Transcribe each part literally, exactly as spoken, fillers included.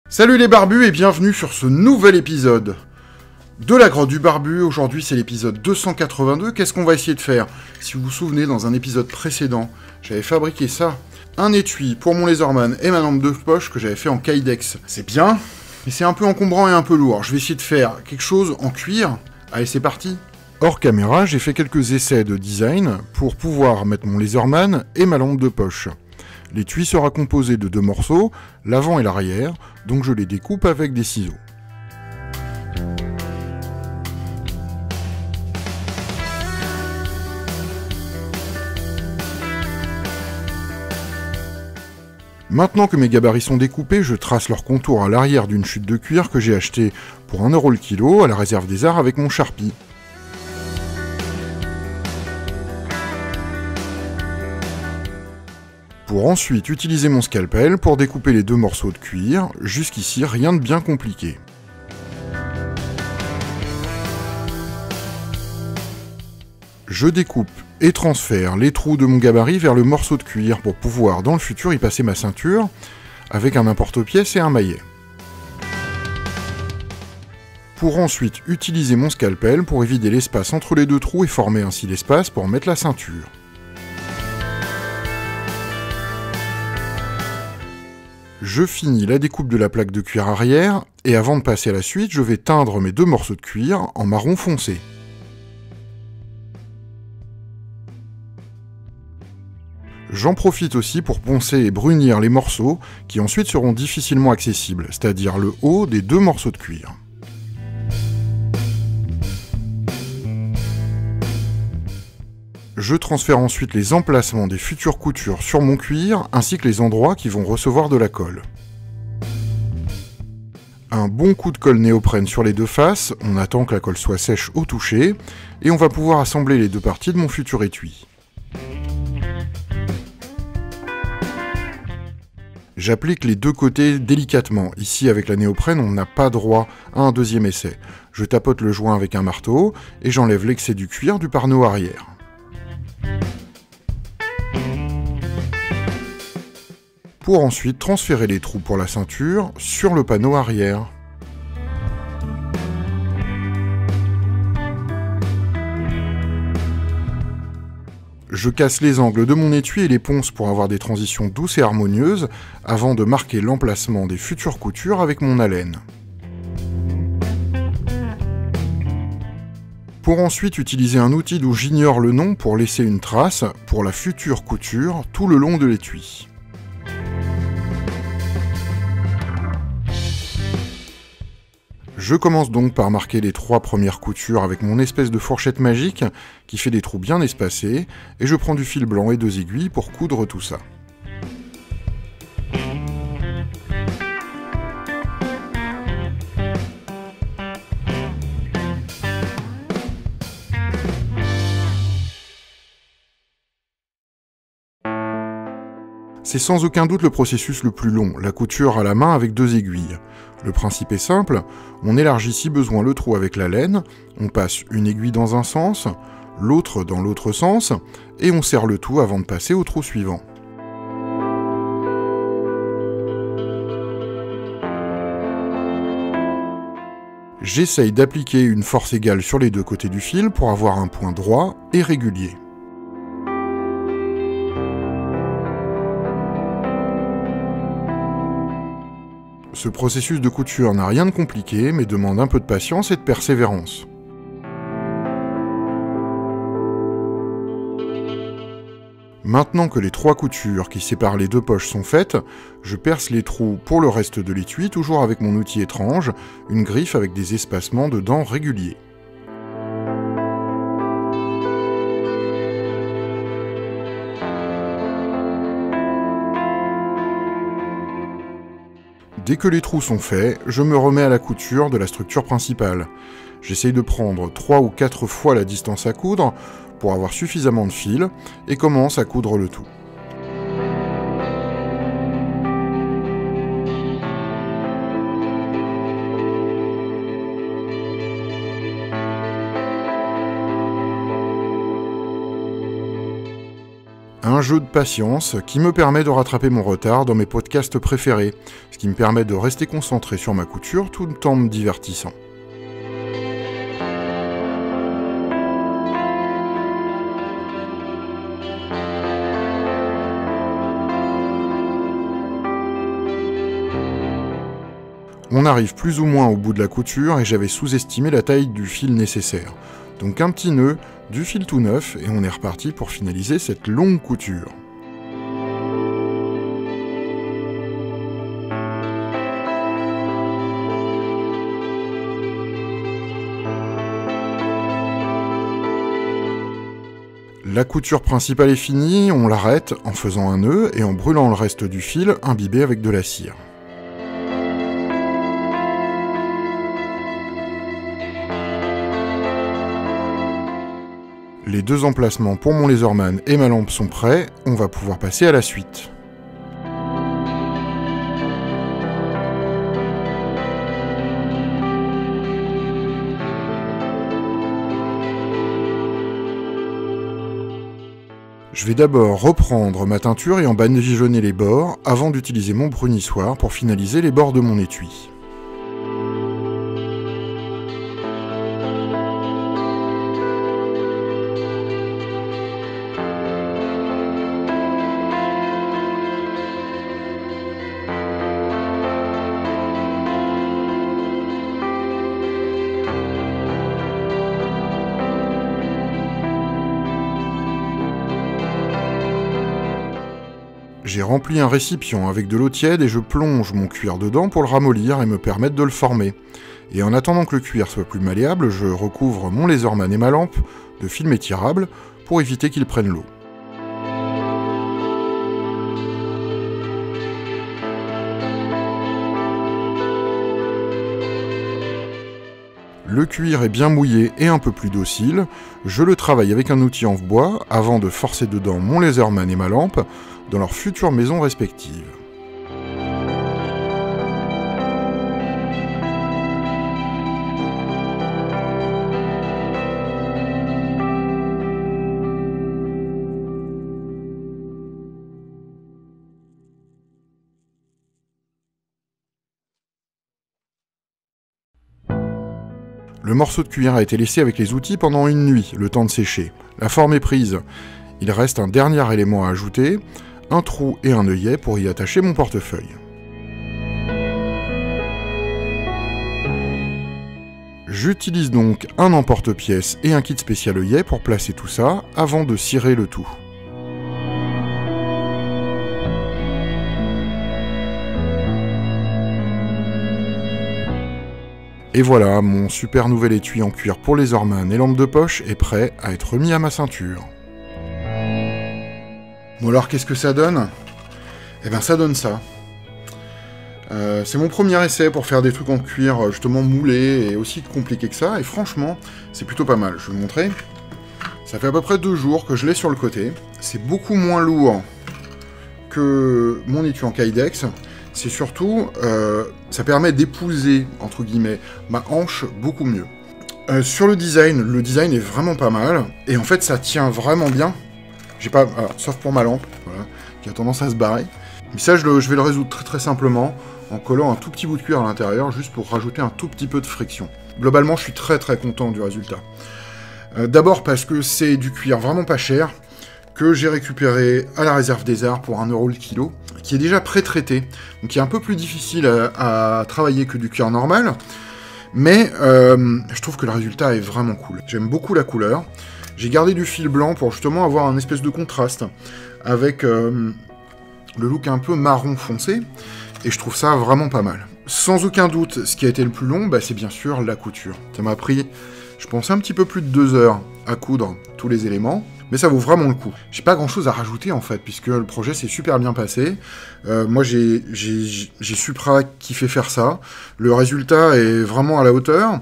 Salut les barbus et bienvenue sur ce nouvel épisode de la grotte du barbu. Aujourd'hui c'est l'épisode deux cent quatre-vingt-deux. Qu'est-ce qu'on va essayer de faire? Si vous vous souvenez, dans un épisode précédent, j'avais fabriqué ça. Un étui pour mon laserman et ma lampe de poche que j'avais fait en kydex. C'est bien, mais c'est un peu encombrant et un peu lourd. Je vais essayer de faire quelque chose en cuir. Allez, c'est parti. Hors caméra, j'ai fait quelques essais de design pour pouvoir mettre mon laserman et ma lampe de poche. L'étui sera composé de deux morceaux, l'avant et l'arrière, donc je les découpe avec des ciseaux. Maintenant que mes gabarits sont découpés, je trace leur contour à l'arrière d'une chute de cuir que j'ai achetée pour un euro le kilo à la réserve des arts avec mon Sharpie. Pour ensuite utiliser mon scalpel pour découper les deux morceaux de cuir. Jusqu'ici, rien de bien compliqué. Je découpe et transfère les trous de mon gabarit vers le morceau de cuir pour pouvoir, dans le futur, y passer ma ceinture avec un emporte-pièce et un maillet. Pour ensuite utiliser mon scalpel pour éviter l'espace entre les deux trous et former ainsi l'espace pour mettre la ceinture. Je finis la découpe de la plaque de cuir arrière, et avant de passer à la suite, je vais teindre mes deux morceaux de cuir en marron foncé. J'en profite aussi pour poncer et brunir les morceaux, qui ensuite seront difficilement accessibles, c'est-à-dire le haut des deux morceaux de cuir. Je transfère ensuite les emplacements des futures coutures sur mon cuir, ainsi que les endroits qui vont recevoir de la colle. Un bon coup de colle néoprène sur les deux faces, on attend que la colle soit sèche au toucher, et on va pouvoir assembler les deux parties de mon futur étui. J'applique les deux côtés délicatement. Ici, avec la néoprène, on n'a pas droit à un deuxième essai. Je tapote le joint avec un marteau, et j'enlève l'excès du cuir du parneau arrière. Pour ensuite transférer les trous pour la ceinture sur le panneau arrière. Je casse les angles de mon étui et les ponces pour avoir des transitions douces et harmonieuses avant de marquer l'emplacement des futures coutures avec mon alène. Pour ensuite utiliser un outil d'où j'ignore le nom pour laisser une trace pour la future couture tout le long de l'étui. Je commence donc par marquer les trois premières coutures avec mon espèce de fourchette magique qui fait des trous bien espacés, et je prends du fil blanc et deux aiguilles pour coudre tout ça. C'est sans aucun doute le processus le plus long, la couture à la main avec deux aiguilles. Le principe est simple, on élargit si besoin le trou avec la laine, on passe une aiguille dans un sens, l'autre dans l'autre sens, et on serre le tout avant de passer au trou suivant. J'essaye d'appliquer une force égale sur les deux côtés du fil pour avoir un point droit et régulier. Ce processus de couture n'a rien de compliqué, mais demande un peu de patience et de persévérance. Maintenant que les trois coutures qui séparent les deux poches sont faites, je perce les trous pour le reste de l'étui, toujours avec mon outil étrange, une griffe avec des espacements de dents réguliers. Dès que les trous sont faits, je me remets à la couture de la structure principale. J'essaye de prendre trois ou quatre fois la distance à coudre pour avoir suffisamment de fil et commence à coudre le tout. Un jeu de patience qui me permet de rattraper mon retard dans mes podcasts préférés, ce qui me permet de rester concentré sur ma couture tout en me divertissant. On arrive plus ou moins au bout de la couture et j'avais sous-estimé la taille du fil nécessaire. Donc un petit nœud, du fil tout neuf et on est reparti pour finaliser cette longue couture. La couture principale est finie, on l'arrête en faisant un nœud et en brûlant le reste du fil imbibé avec de la cire. Les deux emplacements pour mon laserman et ma lampe sont prêts, on va pouvoir passer à la suite. Je vais d'abord reprendre ma teinture et en badigeonner les bords avant d'utiliser mon brunissoir pour finaliser les bords de mon étui. J'ai rempli un récipient avec de l'eau tiède et je plonge mon cuir dedans pour le ramollir et me permettre de le former. Et en attendant que le cuir soit plus malléable, je recouvre mon laserman et ma lampe de film étirable pour éviter qu'ils prennent l'eau. Le cuir est bien mouillé et un peu plus docile, je le travaille avec un outil en bois avant de forcer dedans mon laserman et ma lampe dans leurs futures maisons respectives. Le morceau de cuir a été laissé avec les outils pendant une nuit, le temps de sécher. La forme est prise. Il reste un dernier élément à ajouter, un trou et un œillet pour y attacher mon portefeuille. J'utilise donc un emporte-pièce et un kit spécial œillet pour placer tout ça avant de cirer le tout. Et voilà, mon super nouvel étui en cuir pour laserman et lampe de poche est prêt à être remis à ma ceinture. Bon alors, qu'est-ce que ça donne? Eh ben ça donne ça. Euh, c'est mon premier essai pour faire des trucs en cuir justement moulés et aussi compliqués que ça, et franchement, c'est plutôt pas mal. Je vais vous montrer. Ça fait à peu près deux jours que je l'ai sur le côté. C'est beaucoup moins lourd que mon étui en Kydex. C'est surtout, euh, ça permet d'épouser, entre guillemets, ma hanche beaucoup mieux. Euh, sur le design, le design est vraiment pas mal, et en fait ça tient vraiment bien. J'ai pas, alors, sauf pour ma lampe, voilà, qui a tendance à se barrer. Mais ça, je, le, je vais le résoudre très très simplement, en collant un tout petit bout de cuir à l'intérieur, juste pour rajouter un tout petit peu de friction. Globalement, je suis très très content du résultat. Euh, D'abord parce que c'est du cuir vraiment pas cher, que j'ai récupéré à la réserve des arts pour un euro le kilo, qui est déjà pré-traité, donc qui est un peu plus difficile à, à travailler que du cuir normal, mais euh, je trouve que le résultat est vraiment cool. J'aime beaucoup la couleur. J'ai gardé du fil blanc pour justement avoir un espèce de contraste avec euh, le look un peu marron foncé, et je trouve ça vraiment pas mal. Sans aucun doute, ce qui a été le plus long, bah, c'est bien sûr la couture. Ça m'a pris, je pense, un petit peu plus de deux heures à coudre tous les éléments, mais ça vaut vraiment le coup. J'ai pas grand chose à rajouter en fait, puisque le projet s'est super bien passé. Euh, moi j'ai j'ai Supra qui fait faire ça. Le résultat est vraiment à la hauteur.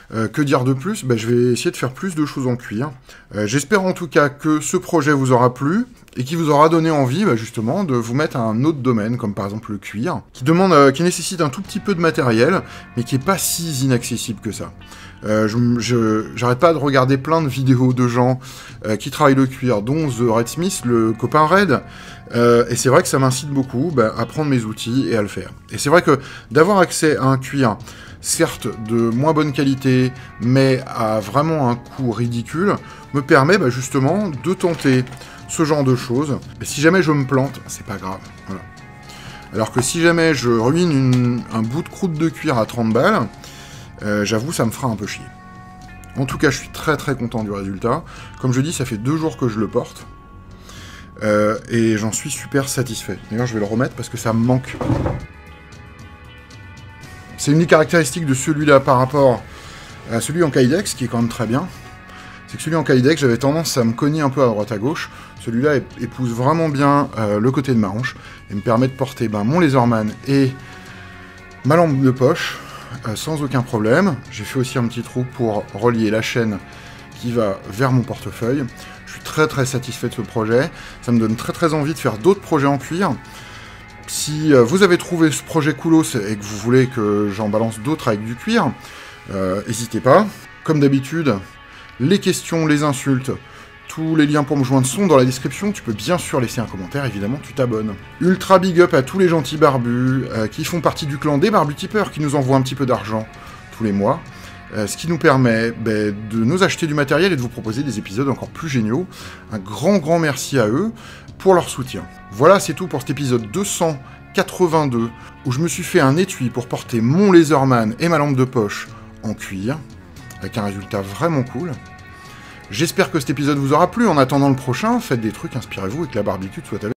Euh, que dire de plus? Bah, je vais essayer de faire plus de choses en cuir. Euh, J'espère en tout cas que ce projet vous aura plu et qui vous aura donné envie bah, justement de vous mettre à un autre domaine, comme par exemple le cuir, qui demande, euh, qui nécessite un tout petit peu de matériel, mais qui est pas si inaccessible que ça. Euh, je j'arrête pas de regarder plein de vidéos de gens euh, qui travaillent le cuir, dont The Red Smith, le copain Red, euh, et c'est vrai que ça m'incite beaucoup bah, à prendre mes outils et à le faire. Et c'est vrai que d'avoir accès à un cuir, certes de moins bonne qualité, mais à vraiment un coût ridicule, me permet bah, justement de tenter ce genre de choses. Et si jamais je me plante, c'est pas grave. Voilà. Alors que si jamais je ruine une, un bout de croûte de cuir à trente balles, euh, j'avoue, ça me fera un peu chier. En tout cas, je suis très très content du résultat. Comme je dis, ça fait deux jours que je le porte. Euh, et j'en suis super satisfait. D'ailleurs, je vais le remettre parce que ça me manque. C'est une des caractéristiques de celui-là par rapport à celui en Kydex, qui est quand même très bien. C'est que celui en Kydex, j'avais tendance à me cogner un peu à droite à gauche. Celui-là épouse vraiment bien euh, le côté de ma hanche et me permet de porter ben, mon Laserman et ma lampe de poche euh, sans aucun problème. J'ai fait aussi un petit trou pour relier la chaîne qui va vers mon portefeuille. Je suis très très satisfait de ce projet. Ça me donne très très envie de faire d'autres projets en cuir. Si euh, vous avez trouvé ce projet coolos et que vous voulez que j'en balance d'autres avec du cuir, n'hésitez euh, pas. Comme d'habitude, les questions, les insultes, tous les liens pour me joindre sont dans la description. Tu peux bien sûr laisser un commentaire, évidemment, tu t'abonnes. Ultra big up à tous les gentils barbus euh, qui font partie du clan des barbutipeurs, qui nous envoient un petit peu d'argent tous les mois. Euh, ce qui nous permet bah, de nous acheter du matériel et de vous proposer des épisodes encore plus géniaux. Un grand grand merci à eux pour leur soutien. Voilà, c'est tout pour cet épisode deux cent quatre-vingt-deux, où je me suis fait un étui pour porter mon Laserman et ma lampe de poche en cuir, avec un résultat vraiment cool. J'espère que cet épisode vous aura plu. En attendant le prochain, faites des trucs, inspirez-vous et que la barbitude soit avec.